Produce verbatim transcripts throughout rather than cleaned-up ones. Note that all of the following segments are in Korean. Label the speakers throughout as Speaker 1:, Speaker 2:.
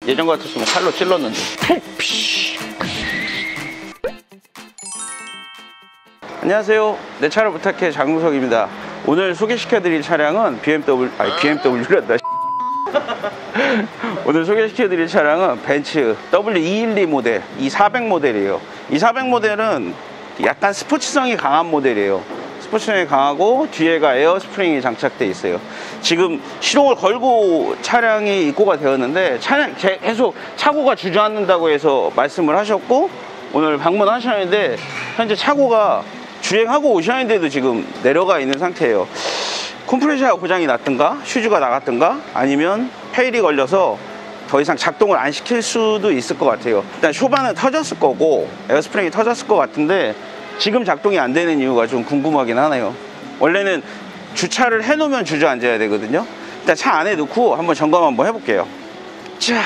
Speaker 1: 예전 같았으면 칼로 찔렀는데. 안녕하세요. 내 차를 부탁해 장우석입니다. 오늘 소개시켜드릴 차량은 비엠더블유, 아니 비엠더블유란다. 오늘 소개시켜드릴 차량은 벤츠 더블유 이백십이 모델, 이 사백 모델이에요. 이 사백 모델은 약간 스포츠성이 강한 모델이에요. 스포츠성이 강하고 뒤에가 에어 스프링이 장착되어 있어요. 지금 시동을 걸고 차량이 입고가 되었는데 차량 계속 차고가 주저앉는다고 해서 말씀을 하셨고 오늘 방문하셨는데 현재 차고가 주행하고 오셨는데도 지금 내려가 있는 상태예요. 컴프레셔가 고장이 났든가 휴즈가 나갔든가 아니면 페일이 걸려서 더 이상 작동을 안 시킬 수도 있을 것 같아요. 일단 쇼바는 터졌을 거고 에어스프링이 터졌을 것 같은데 지금 작동이 안 되는 이유가 좀 궁금하긴 하네요. 원래는 주차를 해놓으면 주저앉아야 되거든요. 일단 차 안에 넣고 한번 점검 한번 해볼게요. 자,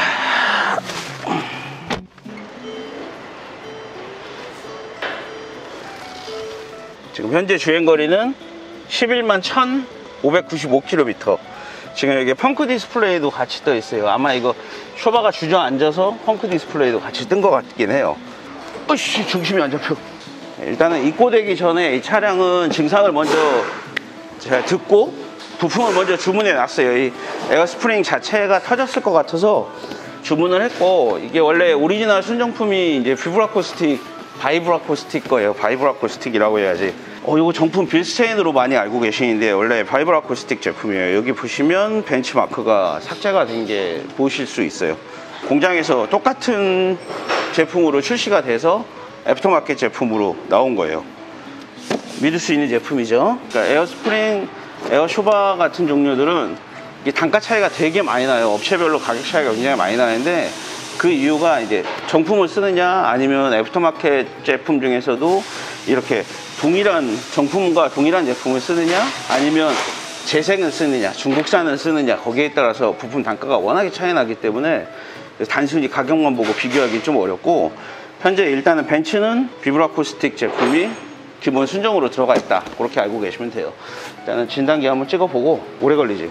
Speaker 1: 지금 현재 주행거리는 십일만 천오백구십오 킬로미터. 지금 여기 펑크 디스플레이도 같이 떠 있어요. 아마 이거 쇼바가 주저앉아서 펑크 디스플레이도 같이 뜬 것 같긴 해요. 어이씨, 중심이 안 잡혀. 일단은 입고되기 전에 이 차량은 증상을 먼저 제가 듣고 부품을 먼저 주문해 놨어요. 이 에어스프링 자체가 터졌을 것 같아서 주문을 했고, 이게 원래 오리지널 순정품이 이제 비브라코스틱, 바이브라코스틱 거예요. 바이브라코스틱이라고 해야지. 어, 이거 정품 빌스체인으로 많이 알고 계시는데 원래 바이브라코스틱 제품이에요. 여기 보시면 벤치마크가 삭제가 된 게 보실 수 있어요. 공장에서 똑같은 제품으로 출시가 돼서 애프터마켓 제품으로 나온 거예요. 믿을 수 있는 제품이죠. 그러니까 에어스프링, 에어쇼바 같은 종류들은 이게 단가 차이가 되게 많이 나요. 업체별로 가격 차이가 굉장히 많이 나는데 그 이유가 이제 정품을 쓰느냐 아니면 애프터마켓 제품 중에서도 이렇게 동일한 정품과 동일한 제품을 쓰느냐 아니면 재생을 쓰느냐 중국산을 쓰느냐 거기에 따라서 부품 단가가 워낙에 차이 나기 때문에 단순히 가격만 보고 비교하기 좀 어렵고, 현재 일단은 벤츠는 비브라코스틱 제품이 기본 순정으로 들어가 있다, 그렇게 알고 계시면 돼요. 일단은 진단기 한번 찍어보고. 오래 걸리지?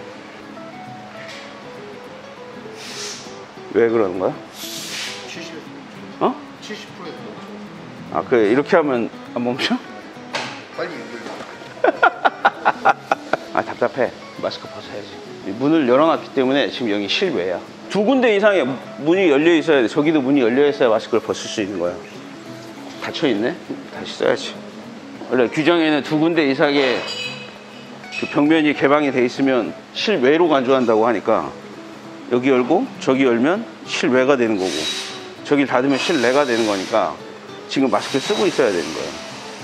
Speaker 1: 왜 그러는 거야?
Speaker 2: 칠십
Speaker 1: 어?
Speaker 2: 칠십 퍼센트
Speaker 1: 아, 그래. 이렇게 하면 안 멈춰?
Speaker 2: 빨리 연결.
Speaker 1: 아, 답답해. 마스크 벗어야지. 문을 열어놨기 때문에 지금 여기 실외야. 두 군데 이상의 문이 열려 있어야 돼. 저기도 문이 열려 있어야 마스크를 벗을 수 있는 거야. 닫혀 있네? 다시 써야지. 원래 규정에는 두 군데 이상의 그 벽면이 개방이 돼 있으면 실외로 간주한다고 하니까 여기 열고 저기 열면 실외가 되는 거고 저기 닫으면 실내가 되는 거니까 지금 마스크 쓰고 있어야 되는 거예요.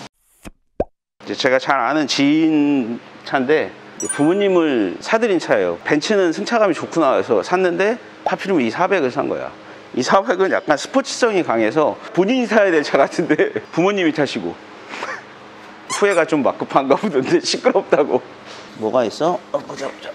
Speaker 1: 이제 제가 잘 아는 지인 차인데 부모님을 사드린 차예요. 벤츠는 승차감이 좋구나 해서 샀는데 하필이면 이 사백을 산 거야. 이 사백은 약간 스포츠성이 강해서 본인이 타야 될 차 같은데 부모님이 타시고 후회가 좀 막급한가 보던데 시끄럽다고. 뭐가 있어? 어, 보자 보자.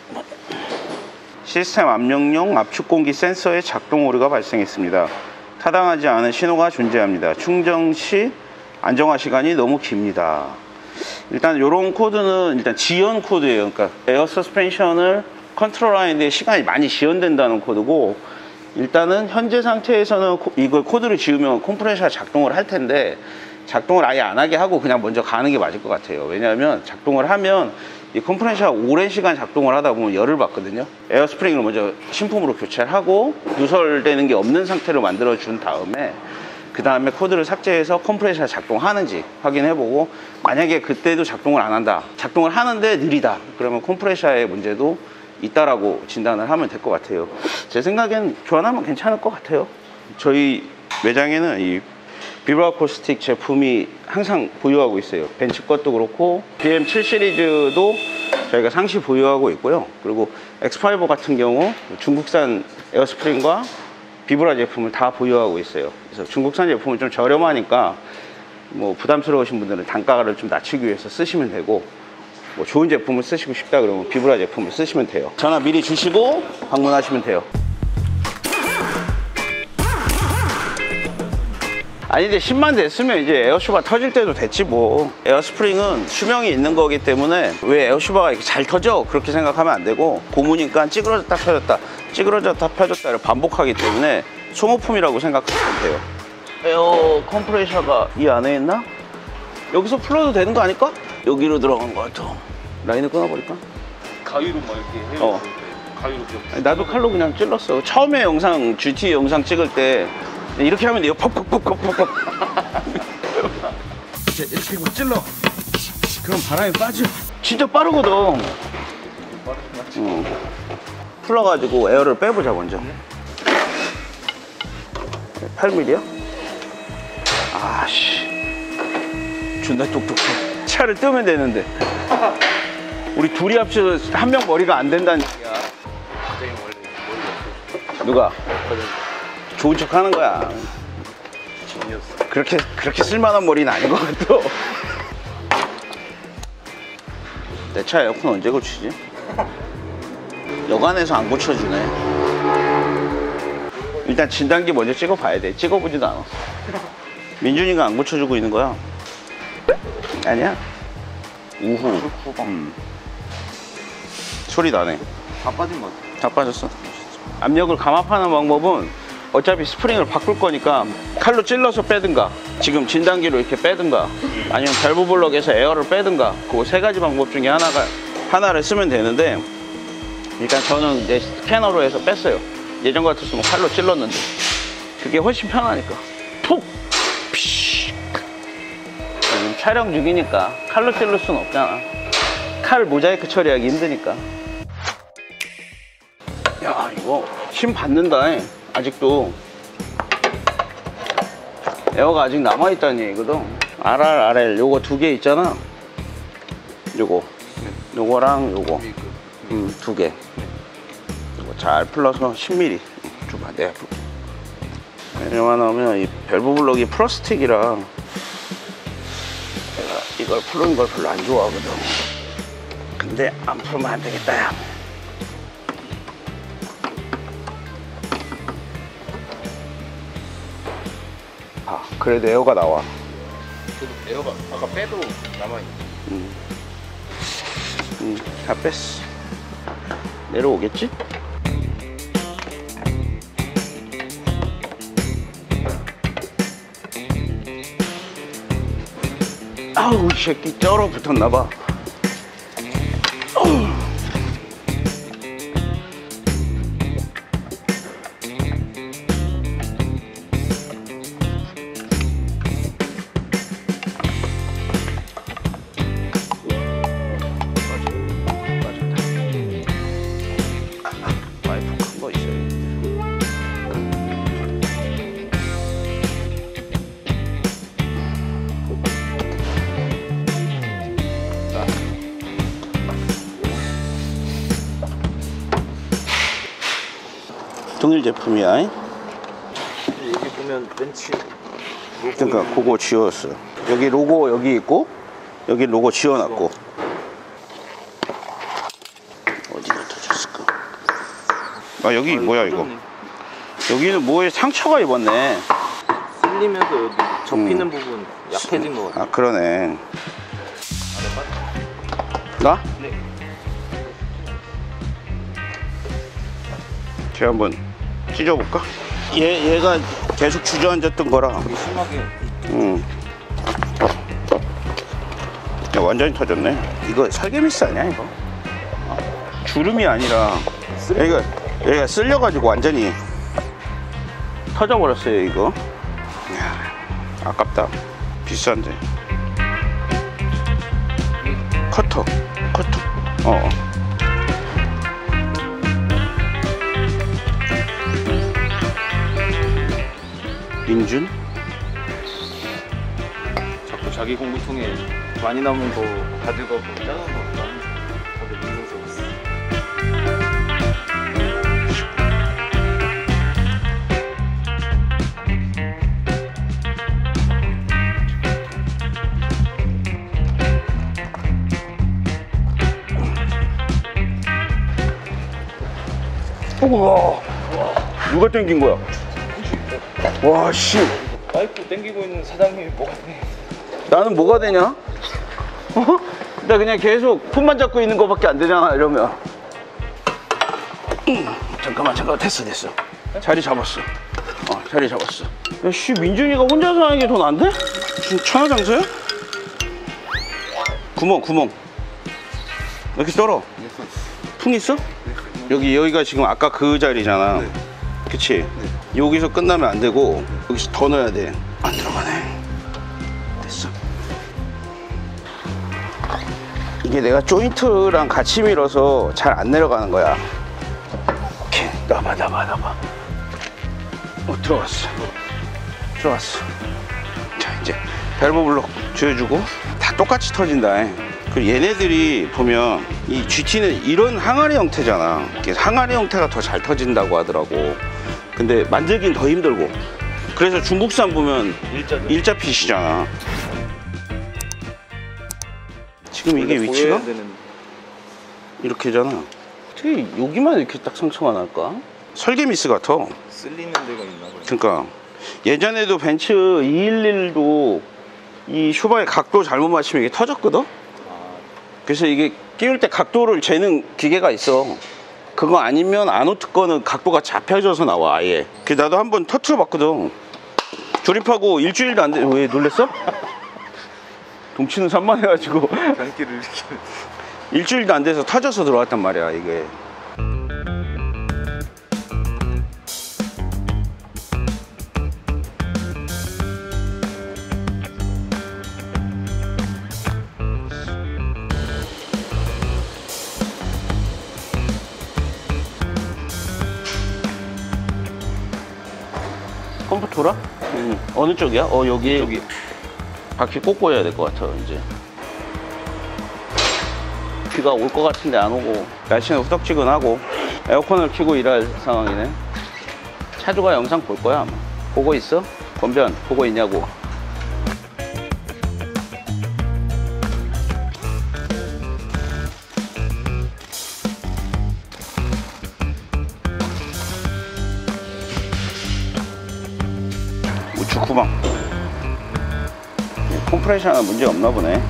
Speaker 1: 시스템 압력용 압축 공기 센서의 작동 오류가 발생했습니다. 타당하지 않은 신호가 존재합니다. 충전 시 안정화 시간이 너무 깁니다. 일단 이런 코드는 일단 지연 코드예요. 그러니까 에어 서스펜션을 컨트롤하는데 시간이 많이 지연된다는 코드고, 일단은 현재 상태에서는 이걸 코드를 지우면 컴프레셔가 작동을 할 텐데 작동을 아예 안 하게 하고 그냥 먼저 가는 게 맞을 것 같아요. 왜냐하면 작동을 하면 이 컴프레셔가 오랜 시간 작동을 하다 보면 열을 받거든요. 에어스프링을 먼저 신품으로 교체를 하고 누설되는 게 없는 상태로 만들어 준 다음에 그 다음에 코드를 삭제해서 컴프레셔가 작동하는지 확인해보고, 만약에 그때도 작동을 안 한다, 작동을 하는데 느리다, 그러면 컴프레셔의 문제도 있다라고 진단을 하면 될 것 같아요. 제 생각엔 교환하면 괜찮을 것 같아요. 저희 매장에는 이 비브라코스틱 제품이 항상 보유하고 있어요. 벤츠 것도 그렇고 비엠 칠 시리즈도 저희가 상시 보유하고 있고요. 그리고 엑스 파이브 같은 경우 중국산 에어스프링과 비브라 제품을 다 보유하고 있어요. 그래서 중국산 제품은 좀 저렴하니까 뭐 부담스러우신 분들은 단가를 좀 낮추기 위해서 쓰시면 되고, 뭐 좋은 제품을 쓰시고 싶다 그러면 비브라 제품을 쓰시면 돼요. 전화 미리 주시고 방문하시면 돼요. 아니 근데 십만 됐으면 이제 에어쇼바 터질 때도 됐지 뭐. 에어스프링은 수명이 있는 거기 때문에 왜 에어쇼바가 이렇게 잘 터져? 그렇게 생각하면 안 되고 고무니까 찌그러졌다 펴졌다 찌그러졌다 펴졌다를 반복하기 때문에 소모품이라고 생각하시면 돼요. 에어 컴프레셔가 이 안에 있나? 여기서 풀어도 되는 거 아닐까? 여기로 들어간 거 같아. 라인을 끊어버릴까?
Speaker 3: 가위로 막 이렇게 해요.
Speaker 1: 어.
Speaker 3: 가위로 그냥.
Speaker 1: 아니, 나도 칼로 그냥 찔렀어. 처음에 영상 지티 영상 찍을 때 이렇게 하면 돼요. 퍽퍽퍽퍽퍽. 이렇게 하고 찔러. 그럼 바람이 빠져. 진짜 빠르거든. 응. 풀어가지고 에어를 빼보자 먼저. 팔 밀리미터야? 아씨. 존나 똑똑해. 차를 뜨면 되는데. 우리 둘이 합쳐서 한 명 머리가 안 된다는 얘기야.
Speaker 3: 과장님 원래 머리가
Speaker 1: 누가? 좋은 척 하는 거야.
Speaker 3: 진이었어.
Speaker 1: 그렇게 그렇게 쓸만한 머리는 아닌 것 같아. 내 차 에어컨 언제 고치지? 여관에서 안 고쳐주네. 일단 진단기 먼저 찍어봐야 돼. 찍어보지도 않았어. 민준이가 안 고쳐주고 있는 거야. 아니야. 우후. 음. 소리 나네.
Speaker 3: 다 빠진 것 같아.
Speaker 1: 다 빠졌어. 압력을 감압하는 방법은 어차피 스프링을 바꿀 거니까 칼로 찔러서 빼든가 지금 진단기로 이렇게 빼든가 아니면 밸브 블럭에서 에어를 빼든가 그 세 가지 방법 중에 하나가 하나를 쓰면 되는데 일단 저는 이제 스캐너로 해서 뺐어요. 예전 같았으면 칼로 찔렀는데 그게 훨씬 편하니까 푹 피쉬. 지금 촬영 중이니까 칼로 찔를 수는 없잖아. 칼 모자이크 처리하기 힘드니까. 야 이거 힘 받는다. 아직도 에어가 아직 남아있다는 얘기거든. 알알알엘 요거 두 개 있잖아. 요거 요거랑 요거 음, 두 개. 요거 잘 풀러서 십 밀리미터 줘봐. 내가 풀게. 왜냐면 이 밸브 블럭이 플라스틱이라 내가 이걸 푸는 걸 별로 안 좋아하거든. 근데 안 풀면 안 되겠다 야. 아, 그래도 에어가 나와.
Speaker 3: 그래도 에어가 아까 빼도 남아있네.
Speaker 1: 음. 음, 다 뺐어. 내려오겠지? 아우, 이 새끼 쩔어 붙었나봐. 동일 제품이야.
Speaker 3: 여기 보면 벤치 로고
Speaker 1: 그러니까 그거 지웠어. 여기 로고 여기 있고 여기 로고 지워놨고. 어디가 터졌을까? 아 여기 뭐야 이거? 여기는 뭐에 상처가 입었네.
Speaker 3: 쓸리면서 여기 접히는
Speaker 1: 음.
Speaker 3: 부분 약해진 것 같아.
Speaker 1: 아 그러네.
Speaker 3: 안에 빠져.
Speaker 1: 나?
Speaker 3: 네.
Speaker 1: 제가 한번 찢어볼까? 얘, 얘가 계속 주저앉았던 거라.
Speaker 3: 되게 심하게.
Speaker 1: 응. 야, 완전히 터졌네. 이거 설계미스 아니야 이거? 주름이 아니라 여기가 여기가 쓸려가지고 완전히 터져버렸어요 이거. 이야, 아깝다. 비싼데. 커터, 커터. 어. 민준?
Speaker 3: 자꾸 자기 공부통에 많이 남은 거 가져가고 작은 거 다들 밀면서
Speaker 1: 우와. 누가 땡긴 거야? 와, 씨.
Speaker 3: 파이프 당기고 있는 사장님이 뭐가 돼?
Speaker 1: 나는 뭐가 되냐? 어? 나 그냥 계속 폰만 잡고 있는 거밖에 안 되잖아 이러면. 음, 잠깐만 잠깐만 됐어 됐어. 자리 잡았어. 어 자리 잡았어. 야씨 민준이가 혼자서 하는 게 더 나은데? 지금 천하장사야? 구멍 구멍. 왜 이렇게 떨어? 풍 있어? 여기 여기가 지금 아까 그 자리잖아.
Speaker 2: 네.
Speaker 1: 그치?
Speaker 2: 네.
Speaker 1: 여기서 끝나면 안 되고 여기서 더 넣어야 돼. 안 들어가네. 됐어. 이게 내가 조인트랑 같이 밀어서 잘 안 내려가는 거야. 오케이. 나봐 나봐 나봐. 어 들어갔어. 들어갔어. 자 이제 밸브 블록 조여주고 다 똑같이 터진다. 그 얘네들이 보면 이 지티는 이런 항아리 형태잖아. 항아리 형태가 더 잘 터진다고 하더라고. 근데 만들긴 더 힘들고. 그래서 중국산 보면
Speaker 3: 일자
Speaker 1: 일자 핏이잖아. 지금 이게 위치가
Speaker 3: 되는...
Speaker 1: 이렇게잖아. 어떻게 여기만 이렇게 딱 상처가 날까? 설계 미스 같아.
Speaker 3: 쓸리는 데가 있나 봐요.
Speaker 1: 그러니까 예전에도 벤츠 이백십일도 이 쇼바의 각도 잘못 맞추면 이게 터졌거든? 그래서 이게 끼울 때 각도를 재는 기계가 있어. 그거 아니면 아노트 거는 각도가 잡혀져서 나와 아예. 그 나도 한번 터트려 봤거든. 조립하고 일주일도 안 돼. 왜 놀랬어? 동치는 산만해가지고
Speaker 3: 변기를 이렇게
Speaker 1: 일주일도 안 돼서 터져서 들어왔단 말이야 이게. 펌프 돌아? 응. 어느 쪽이야? 어 여기
Speaker 3: 여기.
Speaker 1: 바퀴 꽂고 해야 될 것 같아 이제. 비가 올 것 같은데 안 오고 날씨는 후덥지근하고 에어컨을 켜고 일할 상황이네. 차주가 영상 볼 거야 아마. 보고 있어? 권변 보고 있냐고. 우측 후방. 컴프레셔는 문제 없나 보네.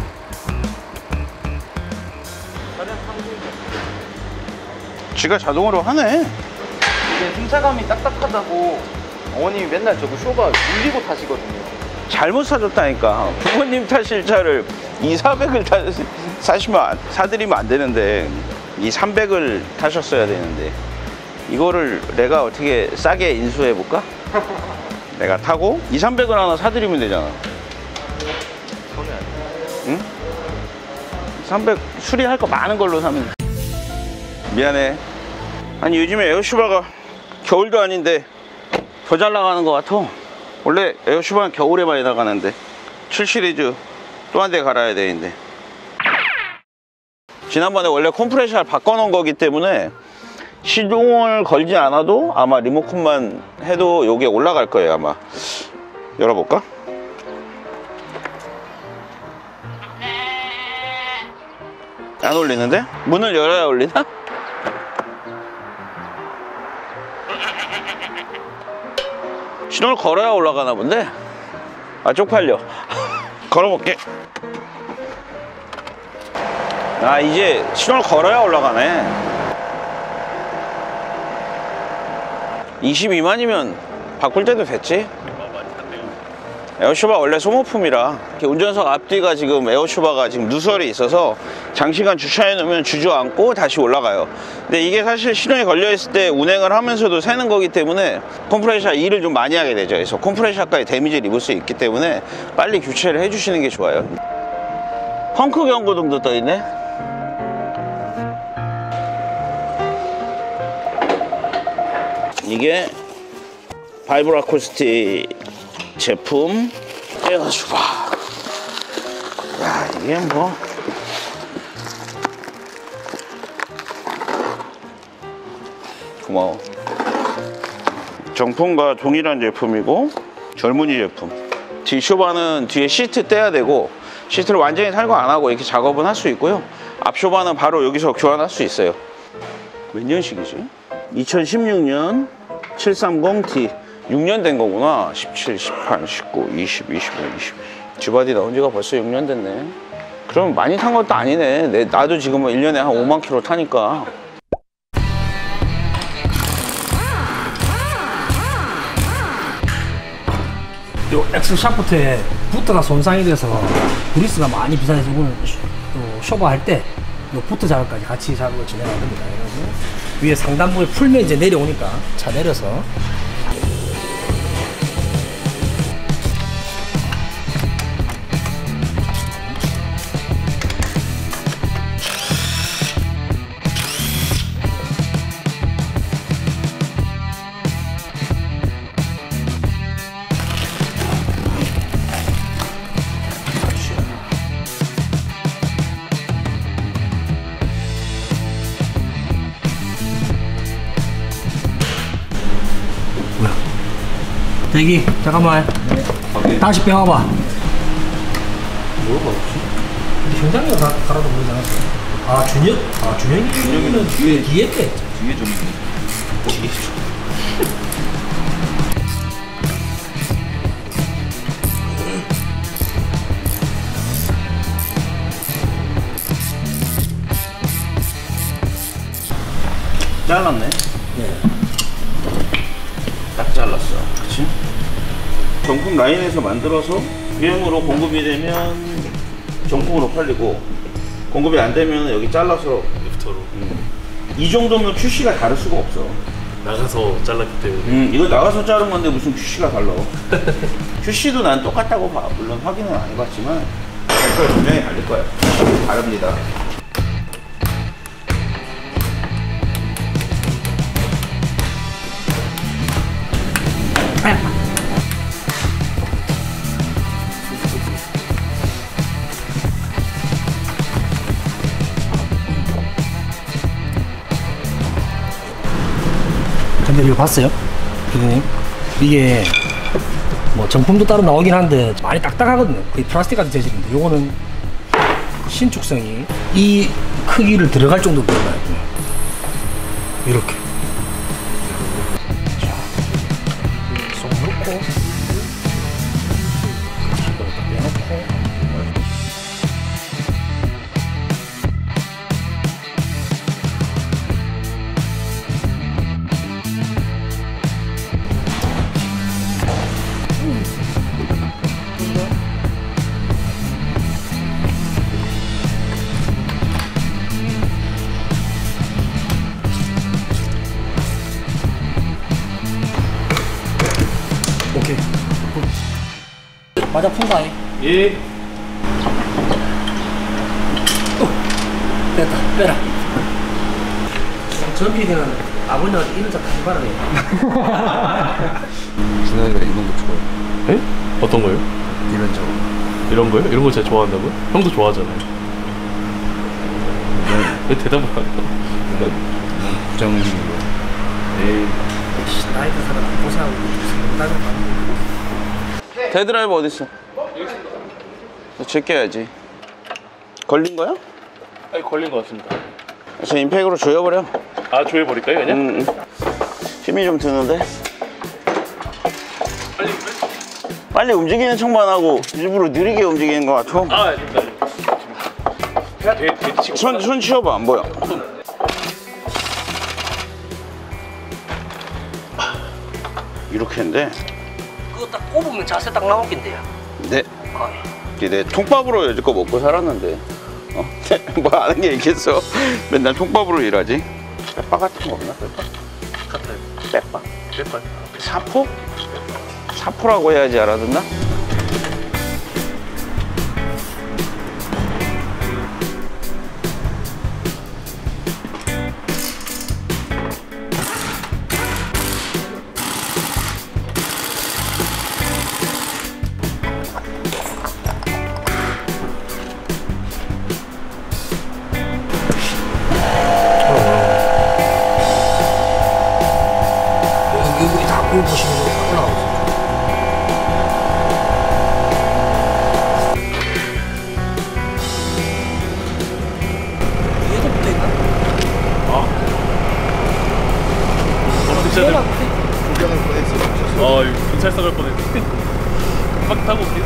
Speaker 1: 지가 자동으로 하네.
Speaker 3: 이게 승차감이 딱딱하다고 어머님이 맨날 저거 쇼바 울리고 타시거든요.
Speaker 1: 잘못 사줬다니까. 부모님 타실 차를 이 사백을 타, 사시면 안- 사드리면 안 되는데 이 삼백을 타셨어야 되는데 이거를 내가 어떻게 싸게 인수해 볼까? 내가 타고 이, 삼백을 하나 사드리면 되잖아.
Speaker 3: 손에 안 돼.
Speaker 1: 응? 삼백 수리할 거 많은 걸로 사면. 미안해. 아니 요즘에 에어슈바가 겨울도 아닌데 더 잘 나가는 것 같아. 원래 에어슈바는 겨울에 많이 나가는데 칠 시리즈 또 한 대 갈아야 되는데. 지난번에 원래 컴프레셔를 바꿔놓은 거기 때문에 시동을 걸지 않아도 아마 리모컨만 해도 여기에 올라갈 거예요 아마. 열어볼까? 안 올리는데? 문을 열어야 올리나? 신호를 걸어야 올라가나 본데? 아 쪽팔려. 걸어볼게. 아 이제 신호를 걸어야 올라가네. 이십이만이면 바꿀 때도 됐지? 에어슈바 원래 소모품이라 운전석 앞뒤가 지금 에어슈바가 지금 누설이 있어서 장시간 주차해 놓으면 주저앉고 다시 올라가요. 근데 이게 사실 신호에 걸려 있을 때 운행을 하면서도 새는 거기 때문에 컴프레셔 일을 좀 많이 하게 되죠. 그래서 컴프레셔까지 데미지를 입을 수 있기 때문에 빨리 교체를 해 주시는 게 좋아요. 펑크 경고등도 떠 있네. 이게 바이브라코스티 제품 에어슈바. 야 이게 뭐 고마워. 정품과 동일한 제품이고 젊은이 제품. 뒷쇼바는 뒤에 시트 떼야 되고 시트를 완전히 탈거 안 하고 이렇게 작업은 할 수 있고요. 앞쇼바는 바로 여기서 교환할 수 있어요. 몇 년식이지? 이천십육 년 칠백삼십 티 육 년 된 거구나. 십칠, 십팔, 십구, 이십, 이십일, 이십. 주바디 나온 지가 벌써 육 년 됐네. 그럼 많이 탄 것도 아니네. 내, 나도 지금 일 년에 한 오만 킬로 타니까.
Speaker 4: 요 엑스 샤프트에 부트가 손상이 돼서 그리스가 많이 비싸져서 이거는 쇼버할 때 요 부트 작업까지 같이 작업을 진행할 겁니다. 그래서 위에 상단부에 풀면 이제 내려오니까 차 내려서 대기 잠깐만. 네. 다시 빼와봐.
Speaker 3: 뭐가 없지?
Speaker 4: 현장에 갈아도 모르지 않았어? 아 준혁? 아 준혁이 준혁이는 뒤에 뒤에 때
Speaker 3: 뒤에 좀 뒤에 좀
Speaker 1: 잘랐네.
Speaker 4: 네.
Speaker 1: 딱 잘랐어. 그치? 정품 라인에서 만들어서 유행으로 공급이 되면 정품으로 팔리고, 공급이 안 되면 여기 잘라서.
Speaker 5: 애프터로
Speaker 1: 이 정도면 큐씨가 다를 수가 없어.
Speaker 5: 나가서 잘랐기 때문에.
Speaker 1: 음, 이거 나가서 자른 건데 무슨 큐씨가 달라. 큐씨도 난 똑같다고 봐. 물론 확인은 안 해봤지만 색깔 분명히 다를 거야. 다릅니다.
Speaker 4: 근데 이거 봤어요? 피디님? 이게 뭐 정품도 따로 나오긴 한데 많이 딱딱하거든요. 거의 플라스틱 같은 재질인데 요거는 신축성이 이 크기를 들어갈 정도로 들어가요. 이렇게 자, 쏙 넣고 이걸 딱 빼놓고 오케이. 맞아 풍사해.
Speaker 5: 예.
Speaker 4: 됐다. 빼라. 전 피디는 아버님한테 이런 작한 바람에.
Speaker 2: 준환이가 이런 거 좋아해.
Speaker 5: 에? 어떤 거요?
Speaker 2: 이런 저.
Speaker 5: 이런 거요? 이런 거 제가 좋아한다고요? 형도 좋아하잖아요. 왜 대답을 안 해?
Speaker 2: 부장님 거.
Speaker 5: 에이.
Speaker 4: 나이도 사람 고생하고 다른 거.
Speaker 1: 데드라이버 어딨어? 제껴야지. 걸린 거야?
Speaker 5: 아니 걸린 것 같습니다.
Speaker 1: 저 임팩으로 조여버려.
Speaker 5: 아 조여버릴까요 그냥?
Speaker 1: 음, 음. 힘이 좀 드는데?
Speaker 5: 빨리
Speaker 1: 빨리 움직이는 척만 하고 일부러 느리게 움직이는 것 같아.
Speaker 5: 아 아닙니다. 해야 돼. 돼 치고.
Speaker 1: 손, 손 치워봐. 안 보여. 이렇게 했는데.
Speaker 4: 그거 딱 꼽으면 자세 딱 나오긴데요.
Speaker 1: 네. 내 통밥으로 여지껏 먹고 살았는데, 어? 뭐 아는 게 있겠어? 맨날 통밥으로 일하지. 빼빠 같은 거 없나? 빼빠?
Speaker 5: 같아요.
Speaker 1: 빼빠?
Speaker 5: 빼빠.
Speaker 1: 사포? 사포라고 해야지 알아듣나?
Speaker 4: 여기 다 꼽 보시면 올라가고 얘도 붙어있나?
Speaker 5: 어, 진짜
Speaker 2: 구경을 보냈어.
Speaker 5: 아, 이거 경찰서 갈 뻔했는데 금방 타고 올게요.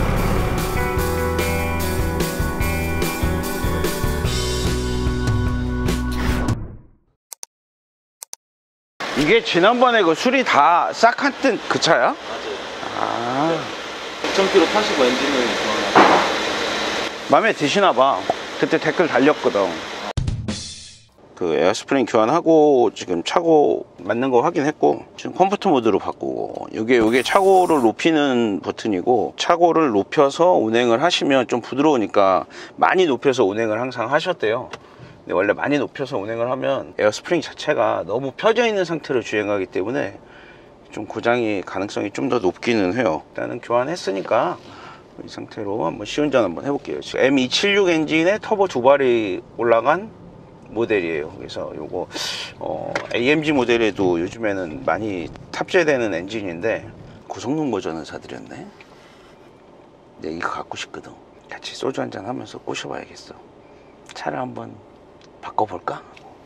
Speaker 1: 이게 지난번에 그 술이 다 싹 한뜬 그 차야?
Speaker 3: 맞아요.
Speaker 1: 아,
Speaker 3: 이천 킬로미터 타시고 엔진을 교환하고.
Speaker 1: 마음에 드시나 봐. 그때 댓글 달렸거든. 그 에어스프링 교환하고 지금 차고 맞는 거 확인했고, 지금 컴포트 모드로 바꾸고, 이게 이게 차고를 높이는 버튼이고, 차고를 높여서 운행을 하시면 좀 부드러우니까 많이 높여서 운행을 항상 하셨대요. 근데 원래 많이 높여서 운행을 하면 에어스프링 자체가 너무 펴져 있는 상태로 주행하기 때문에 좀 고장이 가능성이 좀 더 높기는 해요. 일단은 교환했으니까 이 상태로 한번 시운전 한번 해볼게요. 엠 이백칠십육 엔진에 터보 두 발이 올라간 모델이에요. 그래서 요거 어, 에이엠지 모델에도 요즘에는 많이 탑재되는 엔진인데 고성능 버전을 사드렸네. 근데 이거 갖고 싶거든. 같이 소주 한잔 하면서 꼬셔봐야겠어. 차를 한번 바꿔볼까?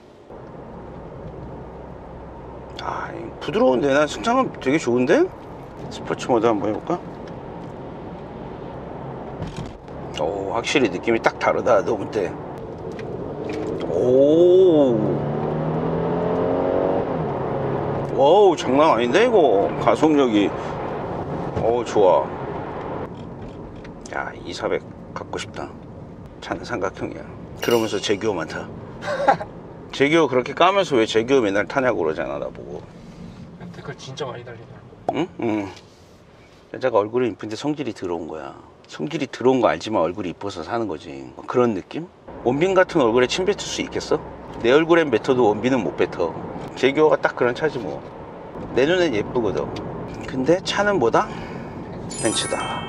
Speaker 1: 아, 부드러운데 난 승차감 되게 좋은데? 스포츠 모드 한번 해볼까? 오, 확실히 느낌이 딱 다르다. 너무 때. 오, 와우, 장난 아닌데 이거 가속력이. 오, 좋아. 야, 이사백 갖고 싶다. 차는 삼각형이야. 그러면서 제규어만 타. 제규어 그렇게 까면서 왜 제규어 맨날 타냐고 그러잖아, 나보고.
Speaker 4: 댓글 진짜 많이 달리네.
Speaker 1: 응? 응. 여자가 얼굴이 이쁜데 성질이 더러운 거야. 성질이 더러운 거 알지만 얼굴이 이뻐서 사는 거지. 뭐 그런 느낌? 원빈 같은 얼굴에 침 뱉을 수 있겠어? 내 얼굴엔 뱉어도 원빈은 못 뱉어. 제규어가 딱 그런 차지 뭐. 내 눈엔 예쁘거든. 근데 차는 뭐다? 벤츠다.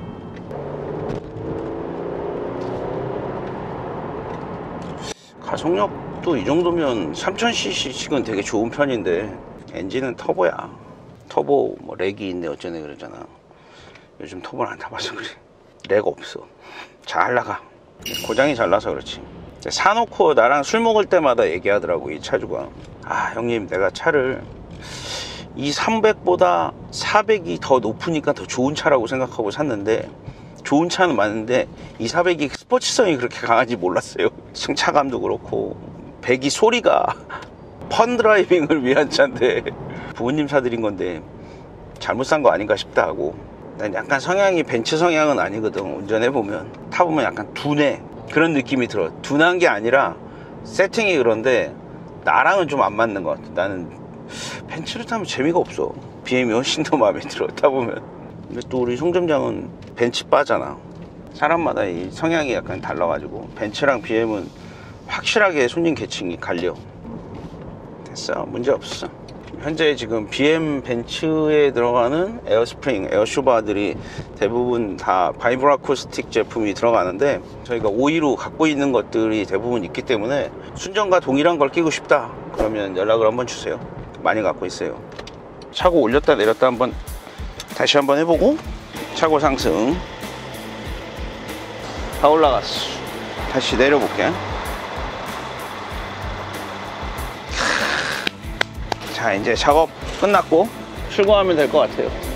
Speaker 1: 가속력도 이 정도면 삼천 씨씨씩은 되게 좋은 편인데 엔진은 터보야. 터보 뭐 렉이 있네 어쩌네 그러잖아. 요즘 터보를 안 타봐서 그래. 렉 없어. 잘 나가. 고장이 잘 나서 그렇지. 사놓고 나랑 술 먹을 때마다 얘기하더라고 이 차주가. 아 형님, 내가 차를 이 삼백보다 사백이 더 높으니까 더 좋은 차라고 생각하고 샀는데, 좋은 차는 맞는데 이 사백이 스포츠성이 그렇게 강한지 몰랐어요. 승차감도 그렇고 배기 소리가 펀 드라이빙을 위한 차인데 부모님 사드린 건데 잘못 산 거 아닌가 싶다 하고. 난 약간 성향이 벤츠 성향은 아니거든. 운전해보면 타보면 약간 둔해. 그런 느낌이 들어. 둔한 게 아니라 세팅이 그런데 나랑은 좀 안 맞는 것 같아. 나는 벤츠를 타면 재미가 없어. 비엠이 훨씬 더 마음에 들어 타보면. 근데 또 우리 송점장은 벤츠 바잖아. 사람마다 이 성향이 약간 달라가지고 벤츠랑 비엠은 확실하게 손님 계층이 갈려. 됐어, 문제 없어. 현재 지금 비엠 벤츠에 들어가는 에어스프링, 에어쇼바들이 대부분 다 바이브라 아쿠스틱 제품이 들어가는데, 저희가 오이로 갖고 있는 것들이 대부분 있기 때문에 순정과 동일한 걸 끼고 싶다 그러면 연락을 한번 주세요. 많이 갖고 있어요. 차고 올렸다 내렸다 한번 다시 한번 해보고. 차고 상승 다 올라갔어. 다시 내려볼게. 자, 이제 작업 끝났고 출고하면 될 것 같아요.